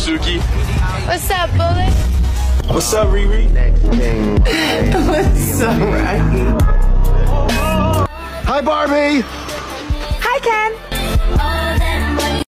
Suki. What's up, Bullet? What's up, Riri? What's up, Rocky? Hi, Barbie. Hi, Ken.